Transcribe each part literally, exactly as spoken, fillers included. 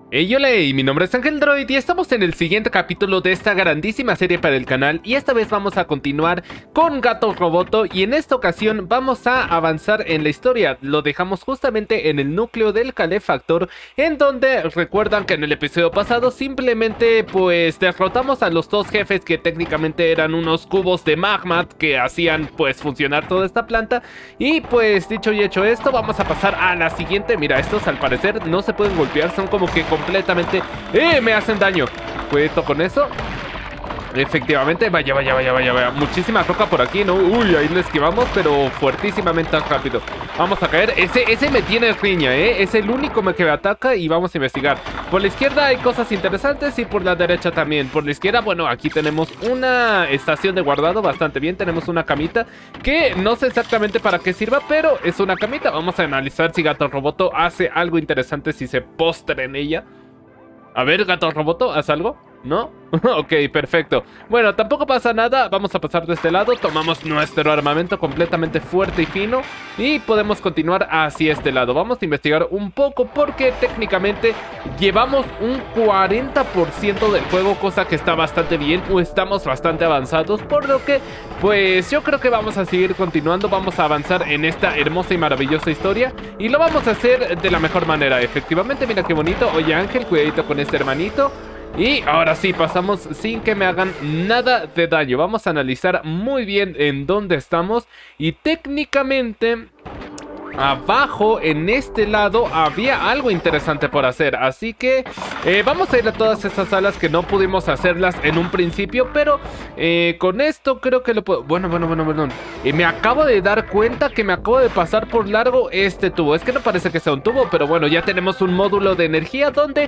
Hey, hola, y mi nombre es Ángel Droid y estamos en el siguiente capítulo de esta grandísima serie para el canal, y esta vez vamos a continuar con Gato Roboto, y en esta ocasión vamos a avanzar en la historia. Lo dejamos justamente en el núcleo del calefactor, en donde recuerdan que en el episodio pasado simplemente pues derrotamos a los dos jefes que técnicamente eran unos cubos de magma que hacían pues funcionar toda esta planta. Y pues dicho y hecho esto, vamos a pasar a la siguiente. Mira, estos al parecer no se pueden golpear, son como que completamente... ¡Eh! Me hacen daño. Cuidado con eso. Efectivamente, vaya, vaya, vaya, vaya, vaya. Muchísima roca por aquí, ¿no? Uy, ahí lo esquivamos, pero fuertísimamente rápido. Vamos a caer. Ese, ese me tiene riña, ¿eh? Es el único que me ataca y vamos a investigar. Por la izquierda hay cosas interesantes y por la derecha también. Por la izquierda, bueno, aquí tenemos una estación de guardado bastante bien. Tenemos una camita que no sé exactamente para qué sirva, pero es una camita. Vamos a analizar si Gato Roboto hace algo interesante si se postra en ella. A ver, Gato Roboto, ¿haz algo? ¿No? Ok, perfecto. Bueno, tampoco pasa nada. Vamos a pasar de este lado. Tomamos nuestro armamento completamente fuerte y fino y podemos continuar hacia este lado. Vamos a investigar un poco porque técnicamente llevamos un cuarenta por ciento del juego, cosa que está bastante bien, o estamos bastante avanzados, por lo que pues yo creo que vamos a seguir continuando. Vamos a avanzar en esta hermosa y maravillosa historia y lo vamos a hacer de la mejor manera. Efectivamente, mira qué bonito. Oye, Ángel, cuidadito con este hermanito. Y ahora sí, pasamos sin que me hagan nada de daño. Vamos a analizar muy bien en dónde estamos. Y técnicamente... abajo, en este lado, había algo interesante por hacer. Así que eh, vamos a ir a todas estas salas que no pudimos hacerlas en un principio. Pero eh, con esto creo que lo puedo... Bueno, bueno, bueno, bueno. Eh, me acabo de dar cuenta que me acabo de pasar por largo este tubo. Es que no parece que sea un tubo, pero bueno, ya tenemos un módulo de energía donde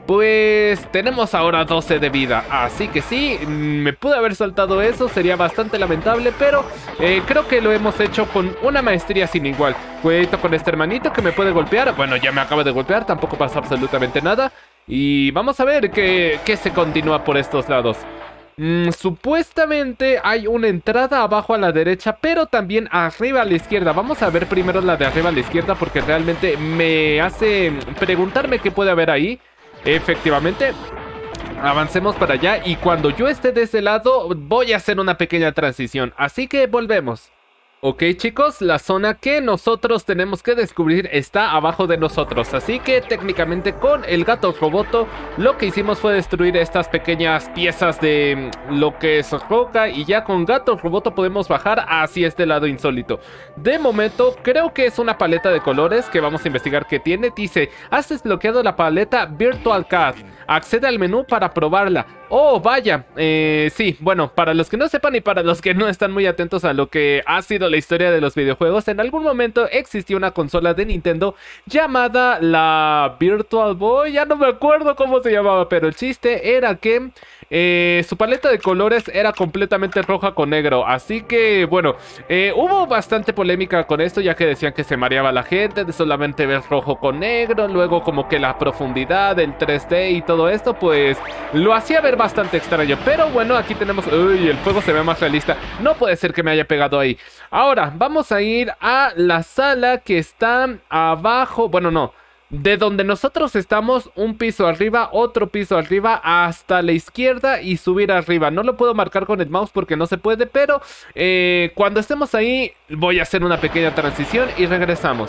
pues tenemos ahora doce de vida. Así que sí, me pude haber saltado eso, sería bastante lamentable, pero eh, creo que lo hemos hecho con una maestría sin igual. Cuidado con este hermanito que me puede golpear. Bueno, ya me acaba de golpear, tampoco pasa absolutamente nada. Y vamos a ver qué, qué se continúa por estos lados. Mm, supuestamente hay una entrada abajo a la derecha, pero también arriba a la izquierda. Vamos a ver primero la de arriba a la izquierda porque realmente me hace preguntarme qué puede haber ahí. Efectivamente, avancemos para allá y cuando yo esté de ese lado voy a hacer una pequeña transición. Así que volvemos. Ok, chicos, la zona que nosotros tenemos que descubrir está abajo de nosotros. Así que técnicamente con el Gato Roboto lo que hicimos fue destruir estas pequeñas piezas de lo que es roca. Y ya con Gato Roboto podemos bajar hacia este lado insólito. De momento creo que es una paleta de colores que vamos a investigar qué tiene. Dice, has desbloqueado la paleta Virtual C A D. Accede al menú para probarla. Oh, vaya, eh, sí, bueno, para los que no sepan y para los que no están muy atentos a lo que ha sido la historia de los videojuegos, en algún momento existió una consola de Nintendo llamada la Virtual Boy, ya no me acuerdo cómo se llamaba, pero el chiste era que eh, su paleta de colores era completamente roja con negro, así que, bueno, eh, hubo bastante polémica con esto, ya que decían que se mareaba la gente de solamente ver rojo con negro, luego como que la profundidad, el tres D y todo esto, pues lo hacía ver bastante extraño, pero bueno, aquí tenemos... Uy, el fuego se ve más realista. No puede ser que me haya pegado ahí. Ahora, vamos a ir a la sala que está abajo. Bueno, no. De donde nosotros estamos, un piso arriba, otro piso arriba, hasta la izquierda y subir arriba. No lo puedo marcar con el mouse porque no se puede, pero eh, cuando estemos ahí voy a hacer una pequeña transición y regresamos.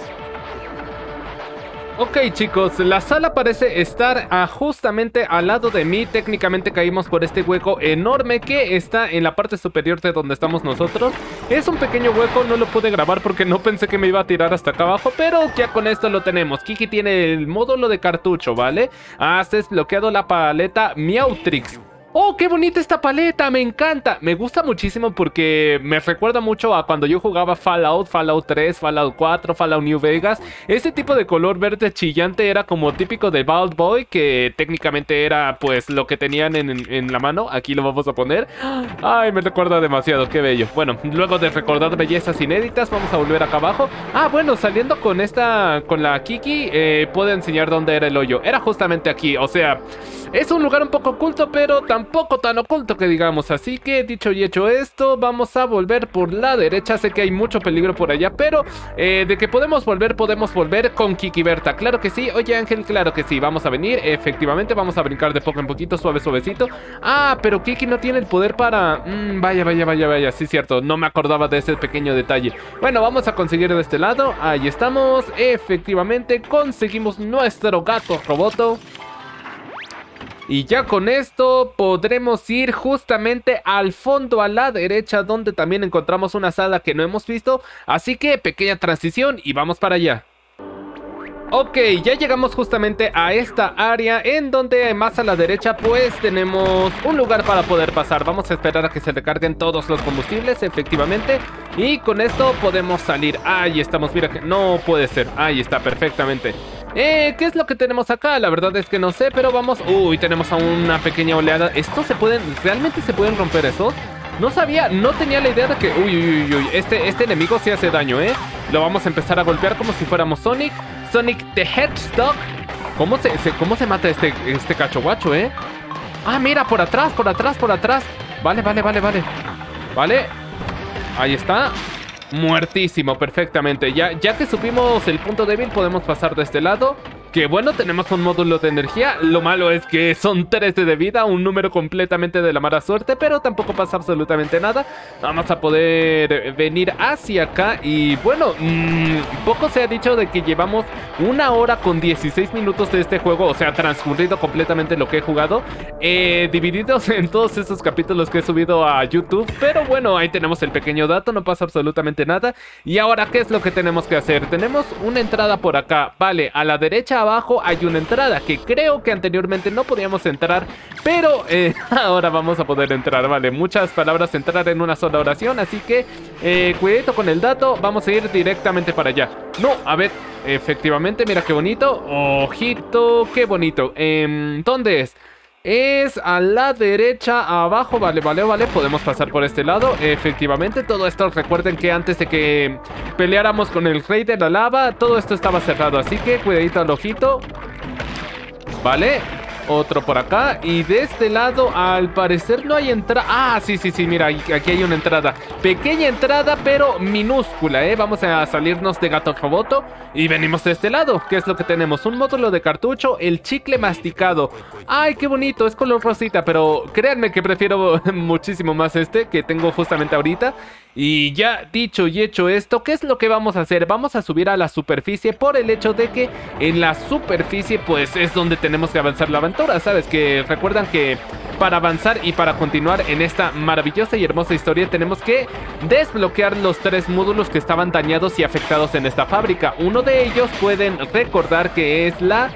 Ok, chicos, la sala parece estar ah, justamente al lado de mí. Técnicamente caímos por este hueco enorme que está en la parte superior de donde estamos nosotros. Es un pequeño hueco, no lo pude grabar porque no pensé que me iba a tirar hasta acá abajo, pero ya con esto lo tenemos. Kiki tiene el módulo de cartucho, ¿vale? Has desbloqueado la paleta Meowtrix. ¡Oh, qué bonita esta paleta! ¡Me encanta! Me gusta muchísimo porque me recuerda mucho a cuando yo jugaba Fallout, Fallout tres, Fallout cuatro, Fallout New Vegas. Este tipo de color verde chillante era como típico de Bald Boy, que técnicamente era pues lo que tenían en, en la mano. Aquí lo vamos a poner. ¡Ay, me recuerda demasiado! ¡Qué bello! Bueno, luego de recordar bellezas inéditas, vamos a volver acá abajo. Ah, bueno, saliendo con esta, con la Kiki, eh, puedo enseñar dónde era el hoyo. Era justamente aquí, o sea, es un lugar un poco oculto, pero tampoco tampoco tan oculto que digamos. Así que dicho y hecho esto, vamos a volver por la derecha. Sé que hay mucho peligro por allá, pero eh, de que podemos volver, podemos volver con Kiki Berta. Claro que sí. Oye, Ángel, claro que sí. Vamos a venir, efectivamente, vamos a brincar de poco en poquito, suave, suavecito. Ah, pero Kiki no tiene el poder para... Mm, vaya, vaya, vaya, vaya, sí, cierto. No me acordaba de ese pequeño detalle. Bueno, vamos a conseguir de este lado. Ahí estamos, efectivamente, conseguimos nuestro gato roboto. Y ya con esto podremos ir justamente al fondo a la derecha, donde también encontramos una sala que no hemos visto. Así que pequeña transición y vamos para allá. Ok, ya llegamos justamente a esta área en donde más a la derecha pues tenemos un lugar para poder pasar. Vamos a esperar a que se recarguen todos los combustibles, efectivamente. Y con esto podemos salir. Ahí estamos, mira que no puede ser. Ahí está, perfectamente. Eh, ¿qué es lo que tenemos acá? La verdad es que no sé, pero vamos... Uy, tenemos a una pequeña oleada. ¿Estos se pueden... ¿Realmente se pueden romper esos? No sabía, no tenía la idea de que... Uy, uy, uy, uy. Este, este enemigo sí hace daño, ¿eh? Lo vamos a empezar a golpear como si fuéramos Sonic. Sonic the Hedgehog. ¿Cómo se, se, cómo se mata este, este cachoguacho, eh? Ah, mira, por atrás, por atrás, por atrás. Vale, vale, vale, vale. Vale. Ahí está. Muertísimo, perfectamente. Ya, ya que supimos el punto débil, podemos pasar de este lado. Que bueno, tenemos un módulo de energía. Lo malo es que son tres de vida, un número completamente de la mala suerte, pero tampoco pasa absolutamente nada. Vamos a poder venir hacia acá. Y bueno, mmm, poco se ha dicho de que llevamos una hora con dieciséis minutos de este juego. O sea, transcurrido completamente lo que he jugado, eh, divididos en todos esos capítulos que he subido a YouTube. Pero bueno, ahí tenemos el pequeño dato, no pasa absolutamente nada. Y ahora, ¿qué es lo que tenemos que hacer? Tenemos una entrada por acá. Vale, a la derecha abajo hay una entrada que creo que anteriormente no podíamos entrar, pero eh, ahora vamos a poder entrar. Vale, muchas palabras entrar en una sola oración, así que eh, cuidado con el dato. Vamos a ir directamente para allá. No, a ver, efectivamente, mira qué bonito. Ojito, qué bonito. eh, ¿Dónde es? Es a la derecha, abajo, vale, vale, vale, podemos pasar por este lado, efectivamente. Todo esto, recuerden que antes de que peleáramos con el rey de la lava, todo esto estaba cerrado, así que cuidadito al ojito. Vale, otro por acá. Y de este lado, al parecer no hay entrada. Ah, sí, sí, sí, mira, aquí hay una entrada. Pequeña entrada, pero minúscula, ¿eh? Vamos a salirnos de Gato Roboto y venimos de este lado. ¿Qué es lo que tenemos? Un módulo de cartucho, el chicle masticado. Ay, qué bonito, es color rosita, pero créanme que prefiero muchísimo más este que tengo justamente ahorita. Y ya dicho y hecho esto, ¿qué es lo que vamos a hacer? Vamos a subir a la superficie por el hecho de que en la superficie pues es donde tenemos que avanzar la aventura, ¿sabes? Que recuerdan que para avanzar y para continuar en esta maravillosa y hermosa historia tenemos que desbloquear los tres módulos que estaban dañados y afectados en esta fábrica. Uno de ellos pueden recordar que es la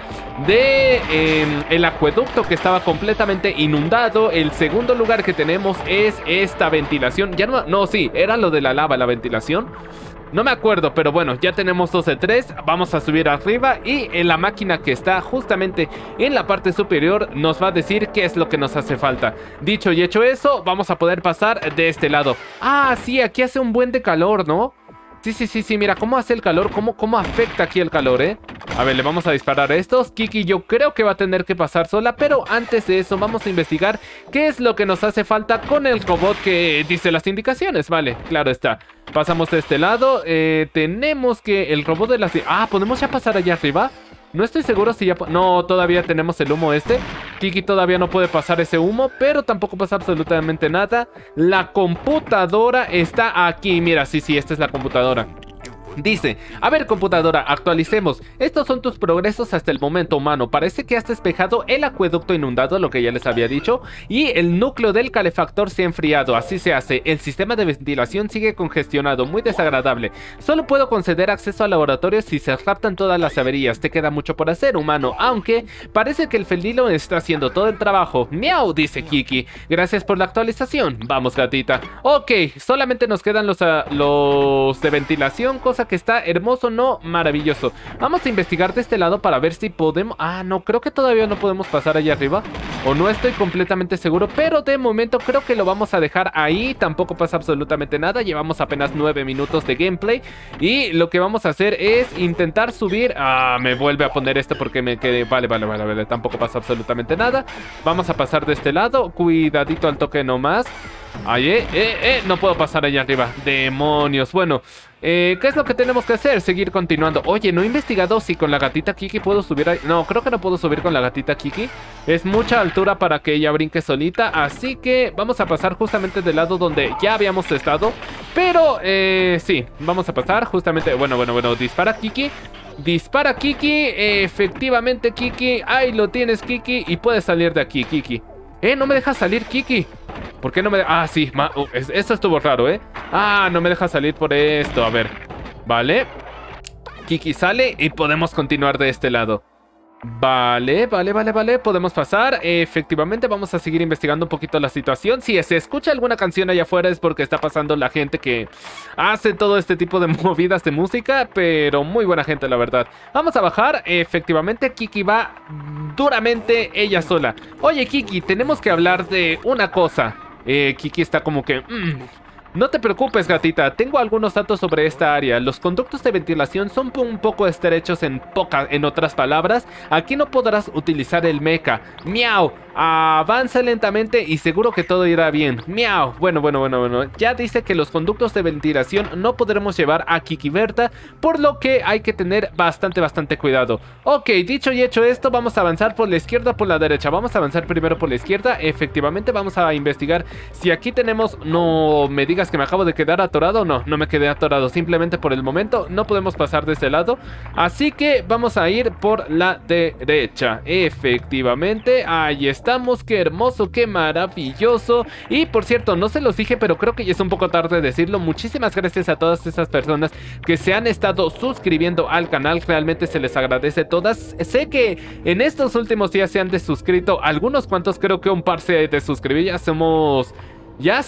de eh, el acueducto que estaba completamente inundado. El segundo lugar que tenemos es esta ventilación. Ya no, no, sí, era lo de la lava, la ventilación. No me acuerdo, pero bueno, ya tenemos dos de tres. Vamos a subir arriba y en la máquina que está justamente en la parte superior nos va a decir qué es lo que nos hace falta. Dicho y hecho eso, vamos a poder pasar de este lado. Ah, sí, aquí hace un buen de calor, ¿no? Sí, sí, sí, sí, mira cómo hace el calor, cómo, cómo afecta aquí el calor, ¿eh? A ver, le vamos a disparar a estos. Kiki yo creo que va a tener que pasar sola, pero antes de eso vamos a investigar qué es lo que nos hace falta con el robot que dice las indicaciones. Vale, claro está. Pasamos de este lado, eh, tenemos que el robot de las... Ah, ¿podemos ya pasar allá arriba? No estoy seguro si ya... No, todavía tenemos el humo este. Kiki todavía no puede pasar ese humo, pero tampoco pasa absolutamente nada. La computadora está aquí. Mira, sí, sí, esta es la computadora. Dice, a ver computadora, actualicemos. Estos son tus progresos hasta el momento, humano. Parece que has despejado el acueducto inundado, lo que ya les había dicho, y el núcleo del calefactor se ha enfriado. Así se hace. El sistema de ventilación sigue congestionado, muy desagradable. Solo puedo conceder acceso al laboratorio si se raptan todas las averías. Te queda mucho por hacer, humano, aunque parece que el felino está haciendo todo el trabajo. Miau, dice Kiki. Gracias por la actualización. Vamos, gatita. Ok, solamente nos quedan los, uh, los de ventilación, cosa que está hermoso, no, maravilloso. Vamos a investigar de este lado para ver si podemos... Ah, no, creo que todavía no podemos pasar allá arriba. O no estoy completamente seguro, pero de momento creo que lo vamos a dejar ahí. Tampoco pasa absolutamente nada, llevamos apenas nueve minutos de gameplay. Y lo que vamos a hacer es intentar subir... Ah, me vuelve a poner esto porque me quedé... Vale, vale, vale, vale, tampoco pasa absolutamente nada. Vamos a pasar de este lado, cuidadito al toque nomás. Ay, eh, eh, eh, no puedo pasar allá arriba. Demonios, bueno, eh, ¿qué es lo que tenemos que hacer? Seguir continuando. Oye, no he investigado si con la gatita Kiki puedo subir ahí. No, creo que no puedo subir con la gatita Kiki. Es mucha altura para que ella brinque solita. Así que vamos a pasar justamente del lado donde ya habíamos estado. Pero, eh, sí, vamos a pasar justamente... Bueno, bueno, bueno, dispara Kiki. Dispara Kiki, efectivamente Kiki. Ahí lo tienes Kiki y puedes salir de aquí Kiki. Eh, no me deja salir Kiki. ¿Por qué no me deja? Ah, sí, ma... uh, es, esto estuvo raro, ¿eh? Ah, no me deja salir por esto, a ver. Vale. Kiki sale y podemos continuar de este lado. Vale, vale, vale, vale, podemos pasar. Efectivamente, vamos a seguir investigando un poquito la situación. Si se escucha alguna canción allá afuera es porque está pasando la gente que hace todo este tipo de movidas de música, pero muy buena gente, la verdad. Vamos a bajar, efectivamente, Kiki va duramente ella sola. Oye, Kiki, tenemos que hablar de una cosa. eh, Kiki está como que... Mmm, no te preocupes, gatita, tengo algunos datos sobre esta área. Los conductos de ventilación son un poco estrechos en, poca, en otras palabras. Aquí no podrás utilizar el mecha. Miau, avanza lentamente y seguro que todo irá bien. Miau, bueno, bueno, bueno, bueno. Ya dice que los conductos de ventilación no podremos llevar a Kiki Berta, por lo que hay que tener bastante, bastante cuidado. Ok, dicho y hecho esto, vamos a avanzar por la izquierda o por la derecha. Vamos a avanzar primero por la izquierda. Efectivamente, vamos a investigar si aquí tenemos... No me digas que me acabo de quedar atorado. No, no me quedé atorado, simplemente por el momento no podemos pasar de este lado, así que vamos a ir por la derecha. Efectivamente, ahí estamos, qué hermoso, qué maravilloso. Y por cierto, no se los dije, pero creo que ya es un poco tarde decirlo. Muchísimas gracias a todas esas personas que se han estado suscribiendo al canal, realmente se les agradece todas. Sé que en estos últimos días se han desuscrito algunos cuantos, creo que un par se desuscribió. Ya somos... Ya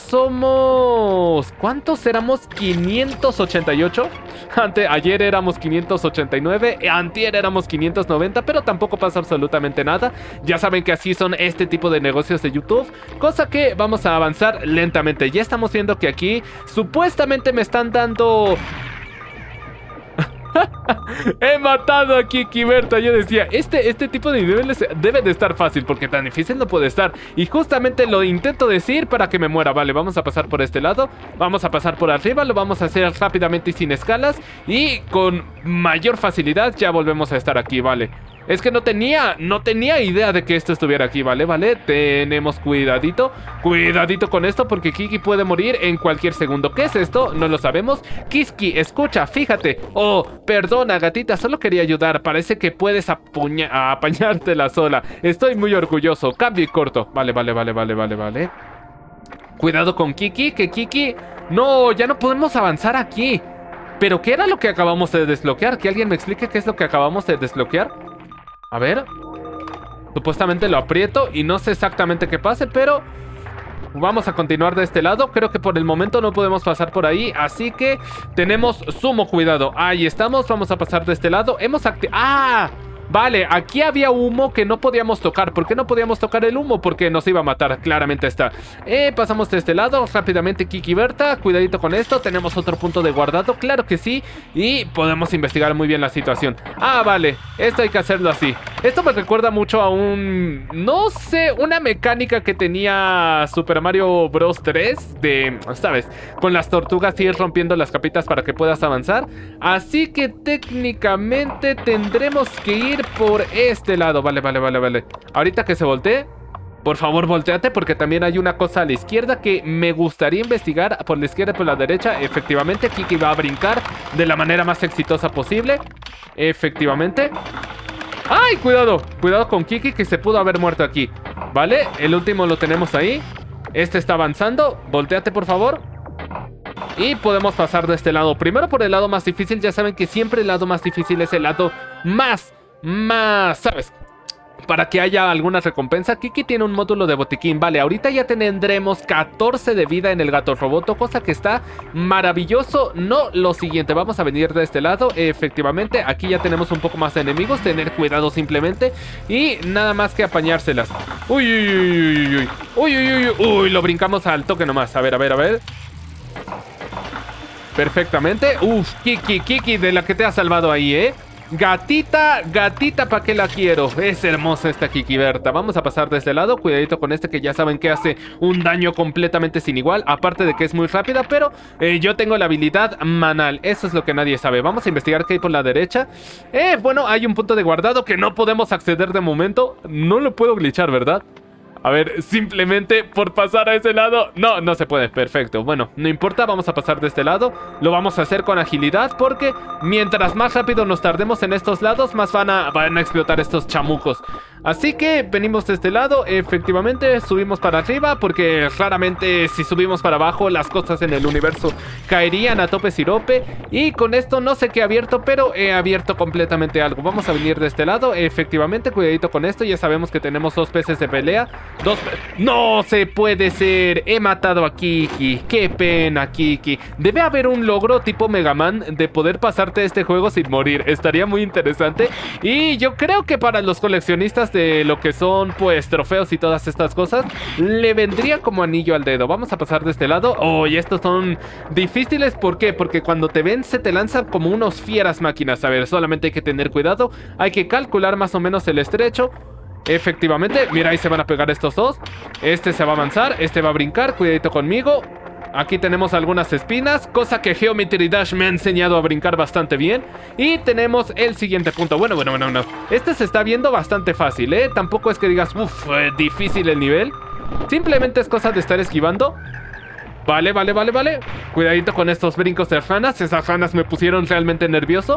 somos... ¿Cuántos éramos? quinientos ochenta y ocho. Ante... Ayer éramos quinientos ochenta y nueve. Antier éramos quinientos noventa. Pero tampoco pasa absolutamente nada. Ya saben que así son este tipo de negocios de YouTube. Cosa que vamos a avanzar lentamente. Ya estamos viendo que aquí supuestamente me están dando... He matado a Kiki Berta. Yo decía, este, este tipo de niveles debe de estar fácil, porque tan difícil no puede estar. Y justamente lo intento decir para que me muera. Vale, vamos a pasar por este lado. Vamos a pasar por arriba. Lo vamos a hacer rápidamente y sin escalas. Y con mayor facilidad ya volvemos a estar aquí, vale. Es que no tenía, no tenía idea de que esto estuviera aquí, ¿vale? ¿Vale? Tenemos cuidadito, cuidadito con esto porque Kiki puede morir en cualquier segundo. ¿Qué es esto? No lo sabemos. Kiski, escucha, fíjate. Oh, perdona, gatita, solo quería ayudar. Parece que puedes apañártela sola. Estoy muy orgulloso. Cambio y corto. Vale, vale, vale, vale, vale, vale. Cuidado con Kiki, que Kiki... No, ya no podemos avanzar aquí. ¿Pero qué era lo que acabamos de desbloquear? ¿Que alguien me explique qué es lo que acabamos de desbloquear? A ver. Supuestamente lo aprieto y no sé exactamente qué pase, pero... Vamos a continuar de este lado. Creo que por el momento no podemos pasar por ahí, así que tenemos sumo cuidado. Ahí estamos, vamos a pasar de este lado. Hemos activado... ¡Ah! Vale, aquí había humo que no podíamos tocar. ¿Por qué no podíamos tocar el humo? Porque nos iba a matar, claramente está. Eh, pasamos de este lado, rápidamente Kiki Berta. Cuidadito con esto, tenemos otro punto de guardado, claro que sí. Y podemos investigar muy bien la situación. Ah, vale, esto hay que hacerlo así. Esto me recuerda mucho a un... No sé, una mecánica que tenía Super Mario Bros tres. De, ¿sabes? Con las tortugas ir rompiendo las capitas para que puedas avanzar. Así que técnicamente tendremos que ir por este lado. Vale, vale, vale, vale. Ahorita que se voltee, por favor volteate, porque también hay una cosa a la izquierda que me gustaría investigar. Por la izquierda y por la derecha. Efectivamente, Kiki va a brincar de la manera más exitosa posible. Efectivamente. ¡Ay, cuidado! Cuidado con Kiki, que se pudo haber muerto aquí. Vale, el último lo tenemos ahí. Este está avanzando. Volteate, por favor. Y podemos pasar de este lado. Primero por el lado más difícil. Ya saben que siempre el lado más difícil es el lado más... Más, ¿sabes? para que haya alguna recompensa. Kiki tiene un módulo de botiquín. Vale, ahorita ya tendremos catorce de vida en el gato roboto, cosa que está maravilloso. No, lo siguiente, vamos a venir de este lado. Efectivamente, aquí ya tenemos un poco más de enemigos. Tener cuidado simplemente y nada más que apañárselas. Uy, uy, uy, uy, uy, uy, uy, uy, uy, lo brincamos al toque nomás. A ver, a ver, a ver. Perfectamente. Uf, Kiki, Kiki, de la que te ha salvado ahí, ¿eh? Gatita, gatita, ¿para qué la quiero? Es hermosa esta Kiki Berta. Vamos a pasar de este lado. Cuidadito con este que ya saben que hace un daño completamente sin igual. Aparte de que es muy rápida, pero eh, yo tengo la habilidad manal. Eso es lo que nadie sabe. Vamos a investigar qué hay por la derecha. Eh, bueno, hay un punto de guardado que no podemos acceder de momento. No lo puedo glitchar, ¿verdad? A ver, simplemente por pasar a ese lado. No, no se puede, perfecto. Bueno, no importa, vamos a pasar de este lado. Lo vamos a hacer con agilidad porque mientras más rápido nos tardemos en estos lados, más van a, van a explotar estos chamucos. Así que venimos de este lado. Efectivamente, subimos para arriba porque raramente si subimos para abajo las cosas en el universo caerían a tope sirope. Y con esto no sé qué he abierto, pero he abierto completamente algo. Vamos a venir de este lado. Efectivamente, cuidadito con esto. Ya sabemos que tenemos dos peces de pelea. Dos... ¡No se puede ser! He matado a Kiki. ¡Qué pena, Kiki! Debe haber un logro tipo Mega Man de poder pasarte este juego sin morir. Estaría muy interesante. Y yo creo que para los coleccionistas de lo que son, pues, trofeos y todas estas cosas, le vendría como anillo al dedo. Vamos a pasar de este lado. ¡Oh! Y estos son difíciles. ¿Por qué? Porque cuando te ven se te lanzan como unos fieras máquinas. A ver, solamente hay que tener cuidado. Hay que calcular más o menos el estrecho. Efectivamente, mira, ahí se van a pegar estos dos. Este se va a avanzar, este va a brincar. Cuidadito conmigo. Aquí tenemos algunas espinas, cosa que Geometry Dash me ha enseñado a brincar bastante bien. Y tenemos el siguiente punto. Bueno, bueno, bueno, bueno. Este se está viendo bastante fácil, ¿eh? Tampoco es que digas, uff, eh, difícil el nivel. Simplemente es cosa de estar esquivando. Vale, vale, vale, vale. Cuidadito con estos brincos de ranas. Esas ranas me pusieron realmente nervioso.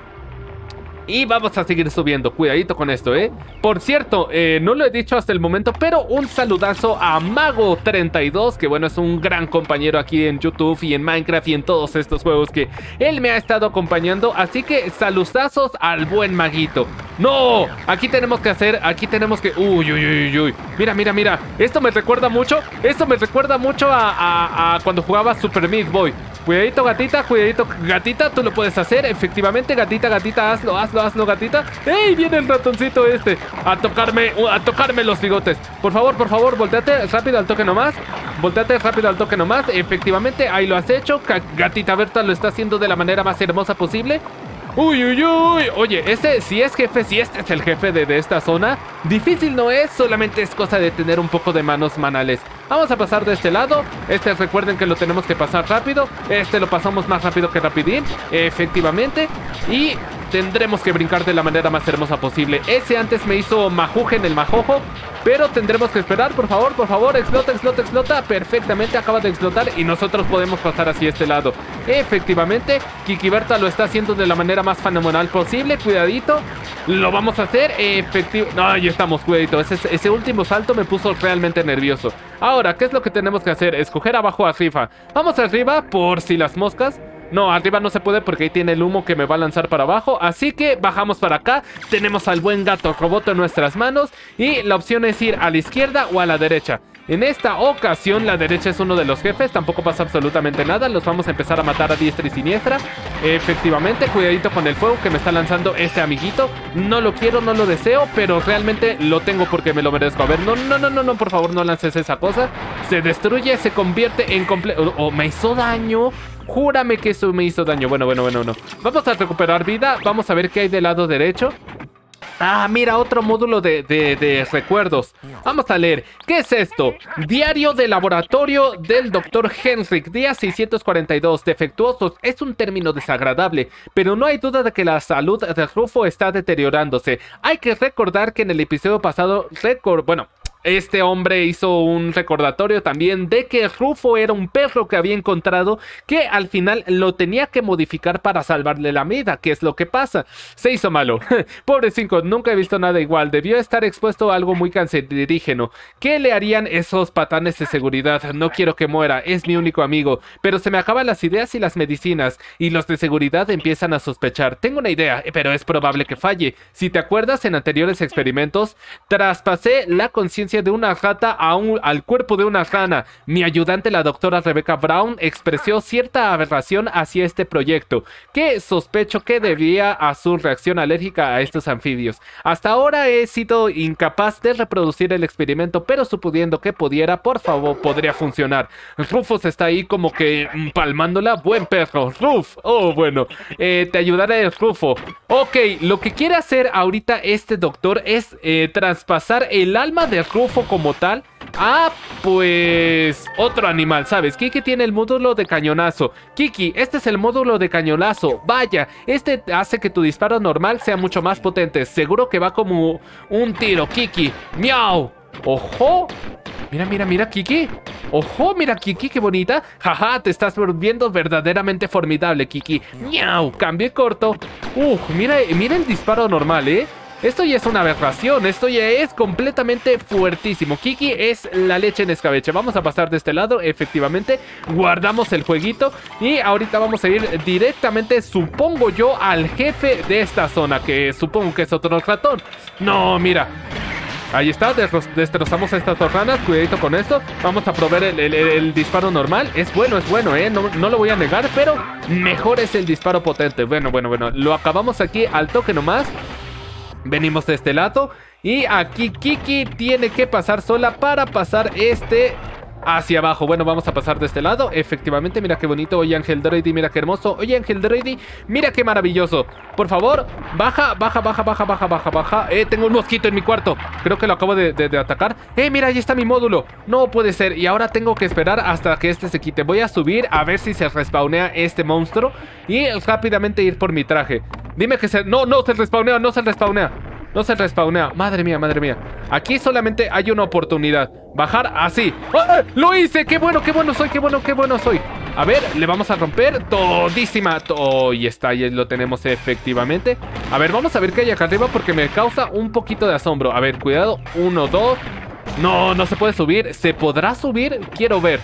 Y vamos a seguir subiendo, cuidadito con esto, ¿eh? Por cierto, eh, no lo he dicho hasta el momento, pero un saludazo a Mago treinta y dos, que bueno, es un gran compañero aquí en YouTube y en Minecraft y en todos estos juegos que él me ha estado acompañando. Así que saludazos al buen Maguito. ¡No! Aquí tenemos que hacer, aquí tenemos que... Uy, uy, uy, uy. Mira, mira, mira. Esto me recuerda mucho, esto me recuerda mucho a, a, a cuando jugaba Super Meat Boy. Cuidadito, gatita, cuidadito, gatita, tú lo puedes hacer. Efectivamente, gatita, gatita, hazlo, hazlo, hazlo, gatita. ¡Ey! Viene el ratoncito este a tocarme, a tocarme los bigotes. Por favor, por favor, volteate rápido al toque nomás. Volteate rápido al toque nomás. Efectivamente, ahí lo has hecho. Gatita Berta lo está haciendo de la manera más hermosa posible. Uy, uy, uy. Oye, este si es jefe, si este es el jefe de, de esta zona, difícil no es, solamente es cosa de tener un poco de manos manales. Vamos a pasar de este lado. Este recuerden que lo tenemos que pasar rápido. Este lo pasamos más rápido que rapidín. Efectivamente. Y tendremos que brincar de la manera más hermosa posible. Ese antes me hizo majuje en el majojo, pero tendremos que esperar, por favor, por favor. Explota, explota, explota. Perfectamente, acaba de explotar y nosotros podemos pasar hacia este lado. Efectivamente, Kiki Berta lo está haciendo de la manera más fenomenal posible. Cuidadito, lo vamos a hacer. Efectivo. No, ahí estamos, cuidadito. Ese, ese último salto me puso realmente nervioso. Ahora, ¿qué es lo que tenemos que hacer? Escoger abajo o arriba. Vamos arriba por si las moscas. No, arriba no se puede porque ahí tiene el humo que me va a lanzar para abajo. Así que bajamos para acá. Tenemos al buen gato roboto en nuestras manos. Y la opción es ir a la izquierda o a la derecha. En esta ocasión la derecha es uno de los jefes. Tampoco pasa absolutamente nada. Los vamos a empezar a matar a diestra y siniestra. Efectivamente, cuidadito con el fuego que me está lanzando este amiguito. No lo quiero, no lo deseo, pero realmente lo tengo porque me lo merezco. A ver, no, no, no, no, no, por favor no lances esa cosa. Se destruye, se convierte en completo... Oh, me hizo daño. Júrame que eso me hizo daño. Bueno, bueno, bueno, bueno. Vamos a recuperar vida. Vamos a ver qué hay del lado derecho. Ah, mira, otro módulo de, de, de recuerdos. Vamos a leer. ¿Qué es esto? Diario de laboratorio del doctor Henrik, día seiscientos cuarenta y dos. Defectuosos es un término desagradable, pero no hay duda de que la salud de Rufo está deteriorándose. Hay que recordar que en el episodio pasado, record, bueno... este hombre hizo un recordatorio también de que Rufo era un perro que había encontrado, que al final lo tenía que modificar para salvarle la vida. ¿Qué es lo que pasa? Se hizo malo. Pobre Cinco, nunca he visto nada igual. Debió estar expuesto a algo muy cancerígeno. ¿Qué le harían esos patanes de seguridad? No quiero que muera, es mi único amigo. Pero se me acaban las ideas y las medicinas, y los de seguridad empiezan a sospechar. Tengo una idea, pero es probable que falle. Si te acuerdas, en anteriores experimentos, traspasé la conciencia de una rata a un, al cuerpo de una rana. Mi ayudante, la doctora Rebecca Brown, expresó cierta aberración hacia este proyecto, que sospecho que debía a su reacción alérgica a estos anfibios. Hasta ahora he sido incapaz de reproducir el experimento, pero suponiendo que pudiera, por favor, podría funcionar. Rufus está ahí como que mm, palmándola. Buen perro, Ruf. Oh, bueno, eh, te ayudaré, Rufo. Ok, lo que quiere hacer ahorita este doctor es eh, traspasar el alma de Rufo como tal a, pues, otro animal, ¿sabes? Kiki tiene el módulo de cañonazo. Kiki, este es el módulo de cañonazo. Vaya, este hace que tu disparo normal sea mucho más potente. Seguro que va como un tiro, Kiki. ¡Miau! ¡Ojo! Mira, mira, mira, Kiki. ¡Ojo! Mira, Kiki, qué bonita. Jaja, te estás volviendo verdaderamente formidable, Kiki. ¡Miau! Cambio corto. Uf, mira, mira el disparo normal, ¿eh? Esto ya es una aberración, esto ya es completamente fuertísimo. Kiki es la leche en escabeche. Vamos a pasar de este lado, efectivamente. Guardamos el jueguito y ahorita vamos a ir directamente, supongo yo, al jefe de esta zona, que supongo que es otro ratón. No, mira. Ahí está, destrozamos a estas dos ranas. Cuidadito con esto. Vamos a probar el, el, el disparo normal. Es bueno, es bueno, ¿eh? No, no lo voy a negar, pero mejor es el disparo potente. Bueno, bueno, bueno. Lo acabamos aquí al toque nomás. Venimos de este lado y aquí Kiki tiene que pasar sola para pasar este hacia abajo. Bueno, vamos a pasar de este lado. Efectivamente, mira qué bonito. Oye, Ángel Droidy, mira qué hermoso. Oye, Ángel Droidy, mira qué maravilloso. Por favor, baja, baja, baja, baja, baja, baja, baja. Eh, tengo un mosquito en mi cuarto. Creo que lo acabo de, de, de atacar. Eh, mira, ahí está mi módulo. No puede ser. Y ahora tengo que esperar hasta que este se quite. Voy a subir a ver si se respawnea este monstruo y rápidamente ir por mi traje. Dime que se... No, no se respawnea, no se respawnea. No se respawnea. Madre mía, madre mía. Aquí solamente hay una oportunidad. Bajar así. ¡Ah! ¡Lo hice! ¡Qué bueno, qué bueno soy! ¡Qué bueno, qué bueno soy! A ver, le vamos a romper todísima. Oh, y está, ya lo tenemos efectivamente. A ver, vamos a ver qué hay acá arriba porque me causa un poquito de asombro. A ver, cuidado. Uno, dos. No, no se puede subir. ¿Se podrá subir? Quiero ver.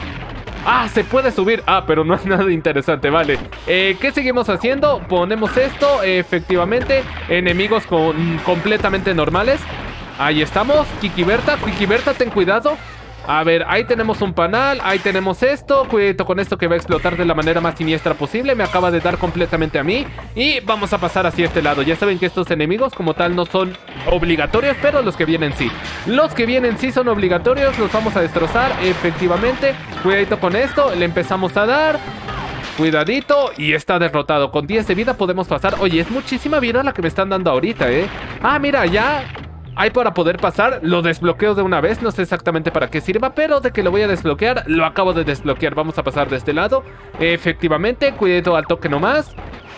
Ah, se puede subir. Ah, pero no es nada interesante, vale. eh, ¿Qué seguimos haciendo? Ponemos esto, eh, efectivamente. Enemigos con, completamente normales. Ahí estamos, Kiki Berta. Kiki Berta, ten cuidado. A ver, ahí tenemos un panal. Ahí tenemos esto. Cuidado con esto que va a explotar de la manera más siniestra posible. Me acaba de dar completamente a mí. Y vamos a pasar hacia este lado. Ya saben que estos enemigos como tal no son obligatorios, pero los que vienen sí. Los que vienen sí son obligatorios. Los vamos a destrozar, efectivamente. Cuidadito con esto. Le empezamos a dar. Cuidadito. Y está derrotado. Con diez de vida podemos pasar. Oye, es muchísima vida la que me están dando ahorita, ¿eh? Ah, mira, ya... Hay para poder pasar, lo desbloqueo de una vez. No sé exactamente para qué sirva, pero de que lo voy a desbloquear, lo acabo de desbloquear. Vamos a pasar de este lado. Efectivamente, cuidado al toque nomás.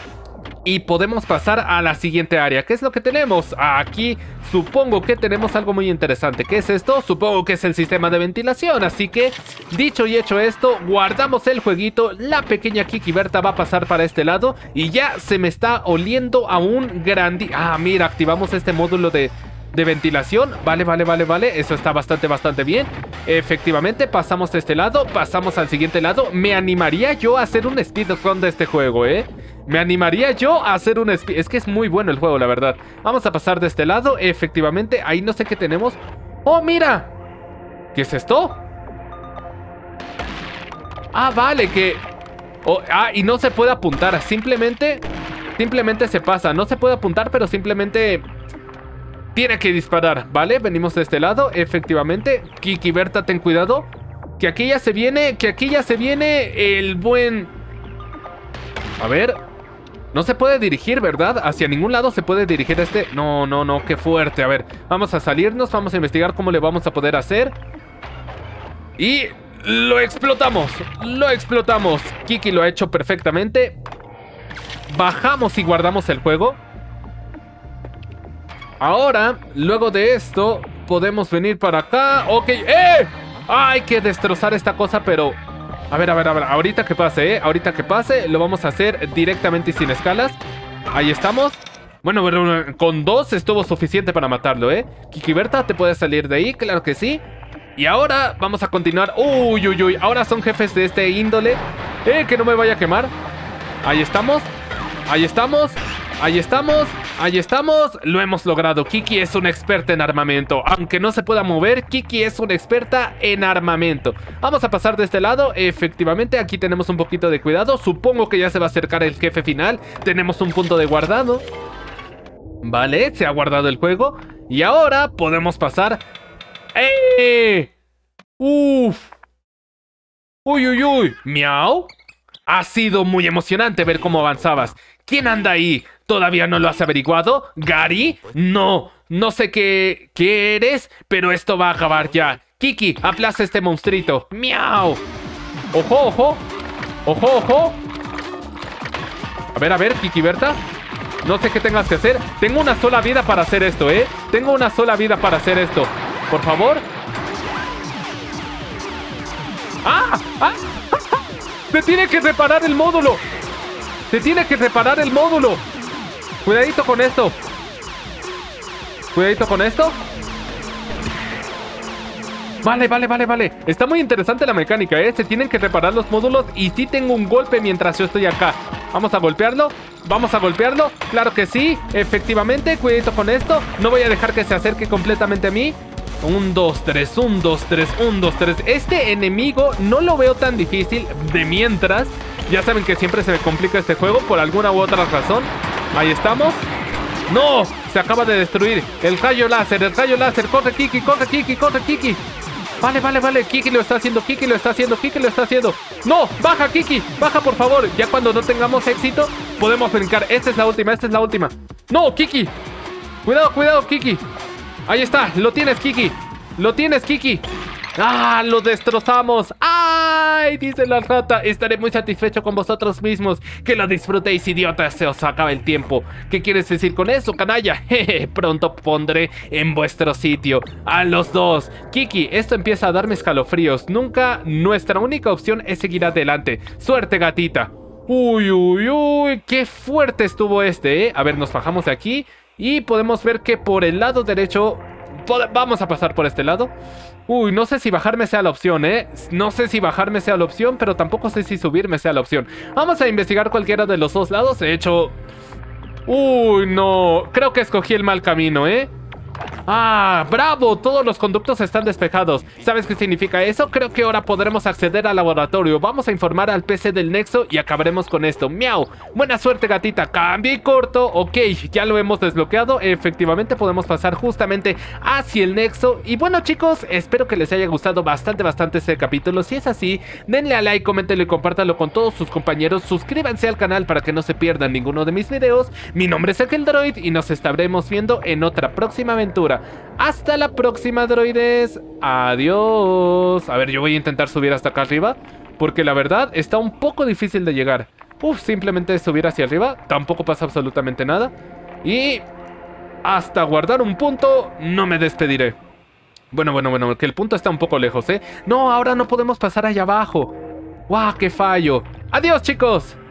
Y podemos pasar a la siguiente área. ¿Qué es lo que tenemos? Aquí supongo que tenemos algo muy interesante. ¿Qué es esto? Supongo que es el sistema de ventilación. Así que, dicho y hecho esto, guardamos el jueguito. La pequeña Kiki Berta va a pasar para este lado. Y ya se me está oliendo a un grandi... Ah, mira, activamos este módulo de... de ventilación, vale, vale, vale, vale. Eso está bastante, bastante bien. Efectivamente, pasamos de este lado, pasamos al siguiente lado. Me animaría yo a hacer un speedrun de este juego, ¿eh? Me animaría yo a hacer un speed... Es que es muy bueno el juego, la verdad. Vamos a pasar de este lado, efectivamente. Ahí no sé qué tenemos. ¡Oh, mira! ¿Qué es esto? Ah, vale, que... Oh, ah, y no se puede apuntar, simplemente... Simplemente se pasa, no se puede apuntar, pero simplemente... Tiene que disparar, ¿vale? Venimos de este lado, efectivamente. Kiki Berta, ten cuidado. Que aquí ya se viene, que aquí ya se viene el buen... A ver... No se puede dirigir, ¿verdad? Hacia ningún lado se puede dirigir este... No, no, no, qué fuerte. A ver, vamos a salirnos, vamos a investigar cómo le vamos a poder hacer. Y... ¡lo explotamos! ¡Lo explotamos! Kiki lo ha hecho perfectamente. Bajamos y guardamos el juego. Ahora, luego de esto, podemos venir para acá. Ok, ¡eh! Hay que destrozar esta cosa, pero... A ver, a ver, a ver, ahorita que pase, ¿eh? Ahorita que pase, lo vamos a hacer directamente y sin escalas. Ahí estamos. Bueno, bueno, con dos estuvo suficiente para matarlo, ¿eh? Kiki Berta, ¿te puedes salir de ahí? Claro que sí. Y ahora vamos a continuar. Uy, uy, uy, ahora son jefes de este índole. Eh, que no me vaya a quemar. Ahí estamos. Ahí estamos. Ahí estamos. Ahí estamos. Lo hemos logrado. Kiki es una experta en armamento. Aunque no se pueda mover, Kiki es una experta en armamento. Vamos a pasar de este lado. Efectivamente, aquí tenemos un poquito de cuidado. Supongo que ya se va a acercar el jefe final. Tenemos un punto de guardado. Vale, se ha guardado el juego. Y ahora podemos pasar. ¡Eh! ¡Uf! ¡Uy, uy, uy! ¿Miau? Ha sido muy emocionante ver cómo avanzabas. ¿Quién anda ahí? ¿Todavía no lo has averiguado? ¿Gary? No, no sé qué, qué eres, pero esto va a acabar ya. Kiki, aplaza este monstruito. ¡Miau! ¡Ojo, ojo! ¡Ojo, ojo! A ver, a ver, Kiki Berta. No sé qué tengas que hacer. Tengo una sola vida para hacer esto, ¿eh? Tengo una sola vida para hacer esto. Por favor. ¡Ah! ¡Ah! ¡Se tiene que reparar el módulo! ¡Se tiene que reparar el módulo! Cuidadito con esto. Cuidadito con esto. Vale, vale, vale, vale. Está muy interesante la mecánica, ¿eh? Se tienen que reparar los módulos y sí tengo un golpe mientras yo estoy acá. Vamos a golpearlo. Vamos a golpearlo. Claro que sí. Efectivamente. Cuidadito con esto. No voy a dejar que se acerque completamente a mí. Un, dos, tres, un, dos, tres, un, dos, tres. Este enemigo no lo veo tan difícil. De mientras, ya saben que siempre se me complica este juego por alguna u otra razón. Ahí estamos. ¡No! Se acaba de destruir el rayo láser, el rayo láser. Corre, Kiki, corre, Kiki, corre, Kiki. Vale, vale, vale. Kiki lo está haciendo, Kiki lo está haciendo, Kiki lo está haciendo. ¡No! ¡Baja, Kiki! ¡Baja, por favor! Ya cuando no tengamos éxito, podemos brincar. Esta es la última, esta es la última. ¡No, Kiki! Cuidado, cuidado, Kiki. Ahí está, lo tienes, Kiki. Lo tienes, Kiki. ¡Ah! ¡Lo destrozamos! ¡Ay! Dice la rata. Estaré muy satisfecho con vosotros mismos. Que lo disfrutéis, idiotas. Se os acaba el tiempo. ¿Qué quieres decir con eso, canalla? Jeje, pronto pondré en vuestro sitio a los dos. Kiki, esto empieza a darme escalofríos. Nunca nuestra única opción es seguir adelante. Suerte, gatita. Uy, uy, uy. Qué fuerte estuvo este, ¿eh? A ver, nos bajamos de aquí. Y podemos ver que por el lado derecho... Vamos a pasar por este lado. Uy, no sé si bajarme sea la opción, ¿eh? No sé si bajarme sea la opción, pero tampoco sé si subirme sea la opción. Vamos a investigar cualquiera de los dos lados. De hecho... Uy, no. Creo que escogí el mal camino, ¿eh? ¡Ah! ¡Bravo! Todos los conductos están despejados. ¿Sabes qué significa eso? Creo que ahora podremos acceder al laboratorio. Vamos a informar al P C del Nexo y acabaremos con esto. ¡Miau! Buena suerte, gatita. Cambio y corto. Ok, ya lo hemos desbloqueado. Efectivamente podemos pasar justamente hacia el Nexo. Y bueno, chicos, espero que les haya gustado bastante, bastante este capítulo. Si es así, denle a like, coméntenlo y compártanlo con todos sus compañeros. Suscríbanse al canal para que no se pierdan ninguno de mis videos. Mi nombre es Ángel Droid y nos estaremos viendo en otra próxima aventura. Hasta la próxima, droides. Adiós. A ver, yo voy a intentar subir hasta acá arriba, porque la verdad está un poco difícil de llegar. Uf, simplemente subir hacia arriba. Tampoco pasa absolutamente nada. Y hasta guardar un punto no me despediré. Bueno, bueno, bueno, que el punto está un poco lejos, ¿eh? No, ahora no podemos pasar allá abajo. ¡Guau, qué fallo! ¡Adiós, chicos!